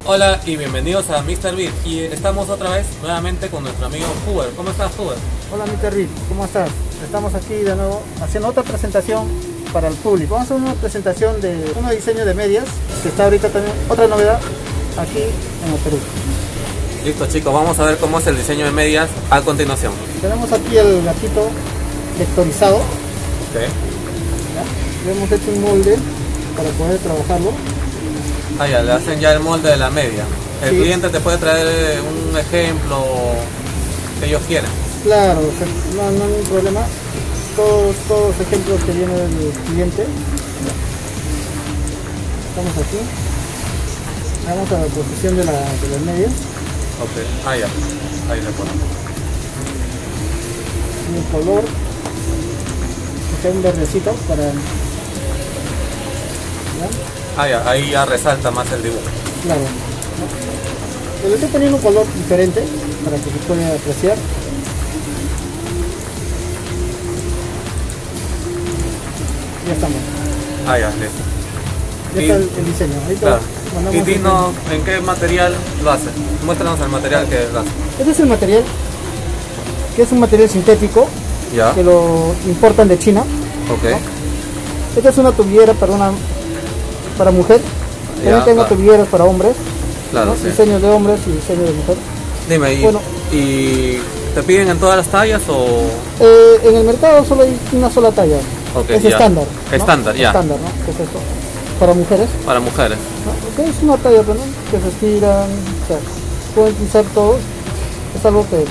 Hola y bienvenidos a Mr. Beat. Y estamos otra vez nuevamente con nuestro amigo Huber. ¿Cómo estás, Huber? Hola Mr. Reed, ¿cómo estás? Estamos aquí de nuevo haciendo otra presentación para el público. Vamos a hacer una presentación de un diseño de medias que está ahorita también, otra novedad aquí en el Perú. Listo, chicos, vamos a ver cómo es el diseño de medias a continuación. Tenemos aquí el gatito vectorizado. Okay. Le hemos hecho un molde para poder trabajarlo. Ah, ya, le hacen ya el molde de la media. El Sí. cliente te puede traer un ejemplo que ellos quieran. Claro, no hay ningún problema. Todos los ejemplos que viene del cliente. Estamos aquí. Vamos a la posición de las medias. Ok, ah, ya, ahí le ponemos. Y el color. Está un verdecito para. ¿Ya? Ah, ya, ahí ya resalta más el dibujo. Claro. Le estoy poniendo un color diferente para que se pueda apreciar. Ya estamos. Ah, ya, listo. Ya está el diseño. Ahorita Claro. mandamos Y el dinos en qué material lo hace. Muéstranos el material que lo hace. Este es el material, que es un material sintético, Ya, que lo importan de China. ok. Esta es una tobillera para mujer. También tengo claro. tobilleras para hombres. Claro, ¿no? sí. Diseños de hombres y diseños de mujer. Dime, Bueno. ¿y te piden en todas las tallas o...? En el mercado solo hay una sola talla. Ok, es ya. estándar. ¿no? Estándar, ya. Estándar, ¿no? ¿Qué es eso? Para mujeres. Para mujeres. ¿No? Es una talla, ¿no? Que se estiran, o sea, pueden utilizar todos. Es algo que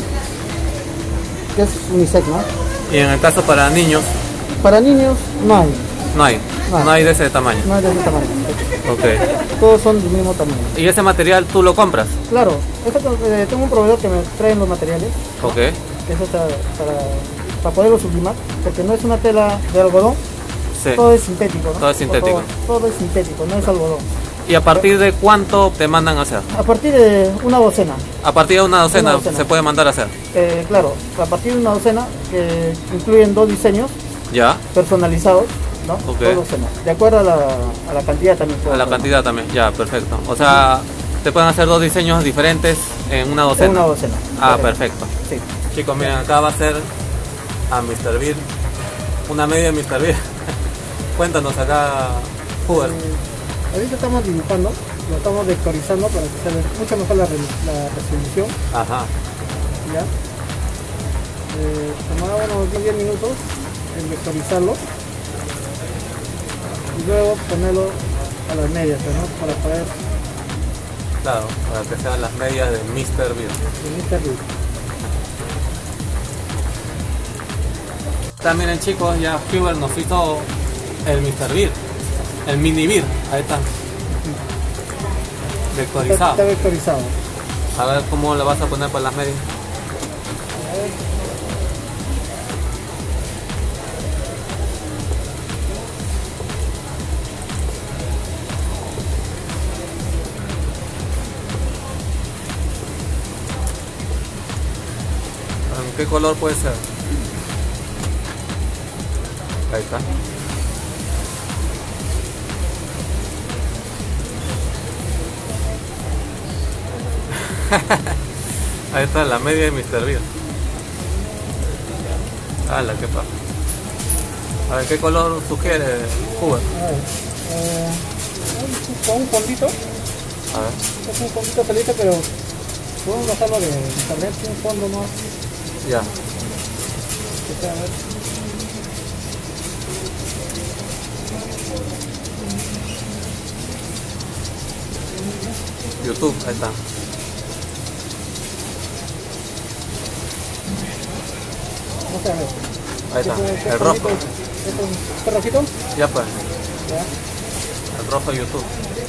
es unisex, ¿no? Y en el caso para niños, Para niños no hay, no hay de ese tamaño. no hay de ese tamaño. Ok. Todos son del mismo tamaño. ¿Y ese material tú lo compras? Claro, tengo un proveedor que me trae los materiales. Ok. Eso está para poderlo sublimar, porque no es una tela de algodón, Sí. todo es sintético, ¿no? Todo es sintético. Todo es sintético, no es algodón. ¿Y a partir de cuánto te mandan a hacer? A partir de una docena, A partir de una docena, Una docena. se puede mandar a hacer. claro, a partir de una docena que incluyen 2 diseños Ya, personalizados, ¿no? Ok. 2 docenas, de acuerdo a la cantidad también. a la cantidad también. Ya, perfecto. O sea, te pueden hacer 2 diseños diferentes en una docena. En una docena. Ah, Correcto. perfecto. Sí. Chicos, miren, acá va a ser a Mr. Beat, una media de Mr. Beat. Cuéntanos acá, Huber. Ahorita estamos dibujando, lo estamos vectorizando para que sea mucho mejor la resolución. Ajá. ¿Ya? Tomaba unos 10 minutos en vectorizarlo y luego ponerlo a las medias, ¿no? Para poder Claro, para que sean las medias de Mr. Beat. iniciar. También chicos, ya Huber nos hizo el Mr. Beat, el mini Beat, ahí está. Vectorizado. Está vectorizado. A ver cómo le vas a poner por las medias. ¿En qué color puede ser? Ahí está. Ahí está la media de Mr. Beat. ¡Hala, qué pasa! A ver, ¿qué color sugiere Huber? A ver, con un fondito, A ver. es un fondito pelito, pero podemos bajarlo de internet, un fondo más Ya. que sea, a ver. YouTube, ahí está. No sé, a ver. Ahí está. ¿Qué El rojo. fondito es? ¿Este rojito? Ya pues. Ya. El rojo YouTube.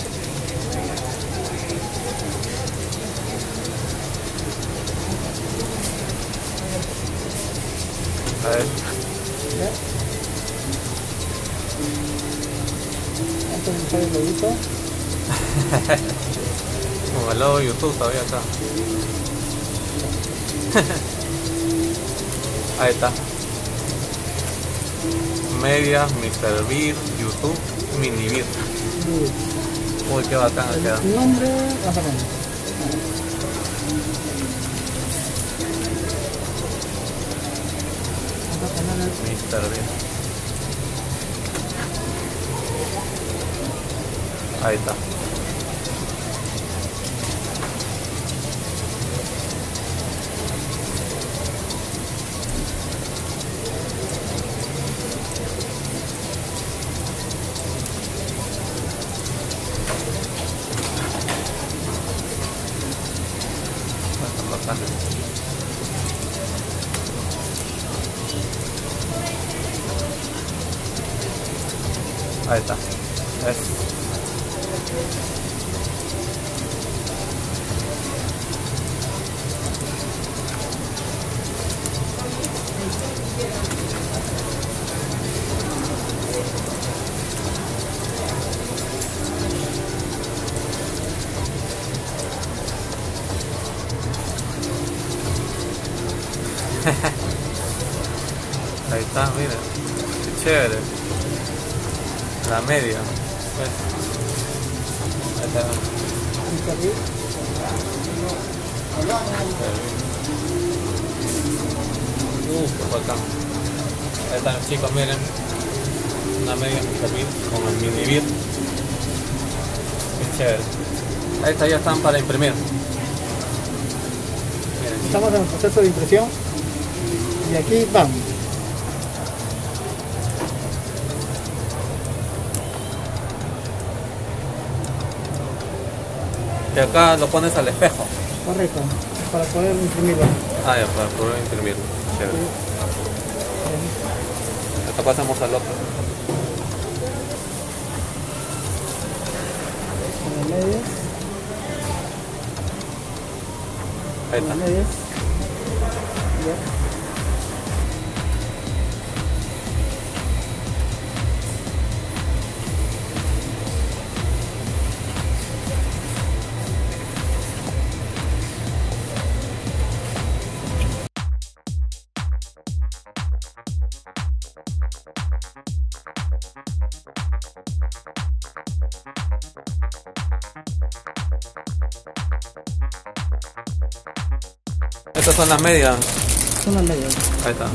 A ver. ¿Ya? Antes de usar el loguito. Como el logo de YouTube todavía acá. Ahí está. Media, Mr. Beat, YouTube, Mini Beat. Uy, qué bacán ha quedado. El nombre, vamos a poner. Vamos a ponerle Mr. Bean. Ahí está. Ahí está. Ahí está, miren, qué chévere. La media. Ahí está. Qué bacán. Ahí están, chicos, miren. Una media Mr. Bean con el mini beer. Qué chévere. Ahí está, ya están para imprimir. Miren. Estamos en el proceso de impresión y aquí vamos. Y acá lo pones al espejo. Correcto, para poder imprimirlo. Ah, ya, para poder imprimirlo. Chévere. Acá pasamos al otro. Con las medias. Ahí Con las está. medias. Ya. Estas son las medias. Son las medias. Ahí está.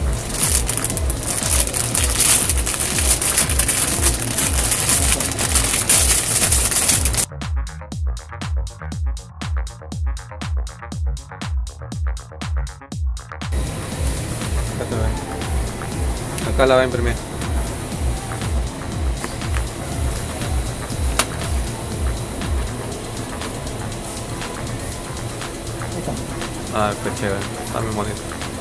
Acá la va a imprimir. Ahí está. Ah, qué chévere. Está muy bonito.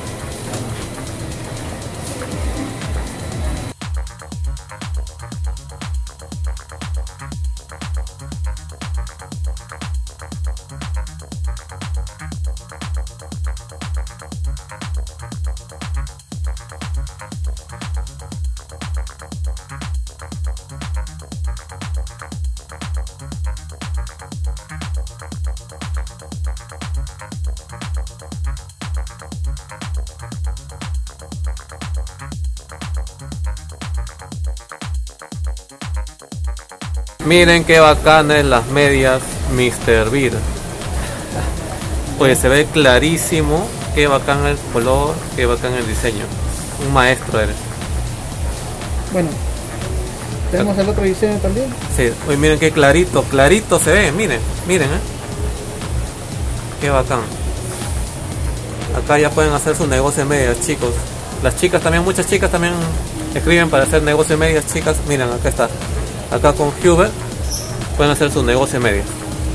Miren qué bacanas las medias Mr. Bean. Pues se ve clarísimo. Qué bacán el color, qué bacán el diseño. Un maestro eres. Bueno, tenemos el otro diseño también. Sí, hoy miren qué clarito, clarito se ve. Miren, miren, qué bacán. Acá ya pueden hacer su negocio en medias, chicos. Las chicas también, muchas chicas también escriben para hacer negocio en medias, chicas. Miren, acá está. Acá con Huber pueden hacer su negocio en medias.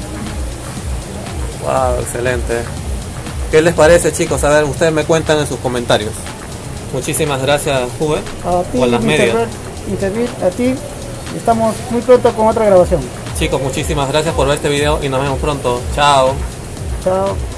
Wow, excelente. ¿Qué les parece, chicos? A ver, ustedes me cuentan en sus comentarios. Muchísimas gracias, Huber, A ti, por las medias. Mr. Bean, a ti. Estamos muy pronto con otra grabación. Chicos, muchísimas gracias por ver este video y nos vemos pronto. Chao. Chao.